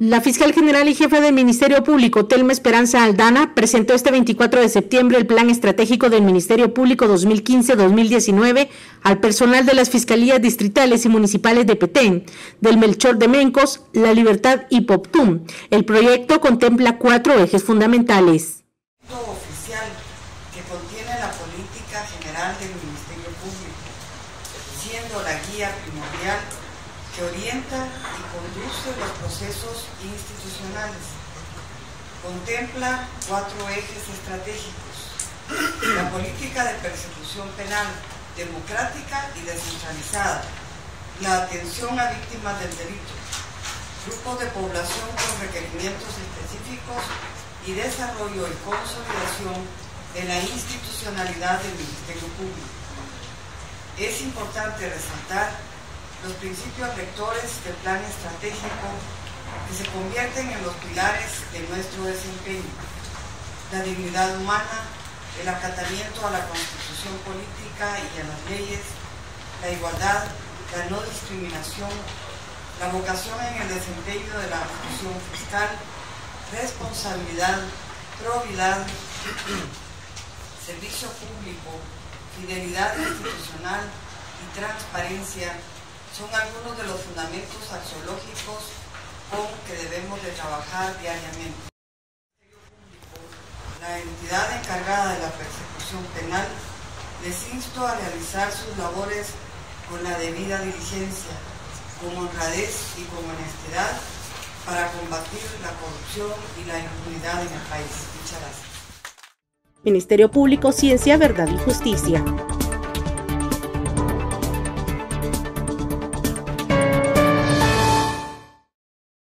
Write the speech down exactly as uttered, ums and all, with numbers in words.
La fiscal general y jefa del Ministerio Público, Telma Esperanza Aldana, presentó este veinticuatro de septiembre el Plan Estratégico del Ministerio Público dos mil quince a dos mil diecinueve al personal de las fiscalías distritales y municipales de Petén, del Melchor de Mencos, La Libertad y Poptum. El proyecto contempla cuatro ejes fundamentales. Oficial que contiene la política general del Ministerio Público, siendo la guía primordial que orienta y conduce los procesos institucionales. Contempla cuatro ejes estratégicos: la política de persecución penal, democrática y descentralizada, la atención a víctimas del delito, grupos de población con requerimientos específicos y desarrollo y consolidación de la institucionalidad del Ministerio Público. Es importante resaltar los principios rectores del plan estratégico que se convierten en los pilares de nuestro desempeño: la dignidad humana, el acatamiento a la Constitución política y a las leyes, la igualdad, la no discriminación, la vocación en el desempeño de la función fiscal, responsabilidad, probidad, servicio público, fidelidad institucional y transparencia son algunos de los fundamentos axiológicos con que debemos de trabajar diariamente. La entidad encargada de la persecución penal les insto a realizar sus labores con la debida diligencia, con honradez y con honestidad para combatir la corrupción y la impunidad en el país. Muchas gracias. Ministerio Público, Ciencia, Verdad y Justicia.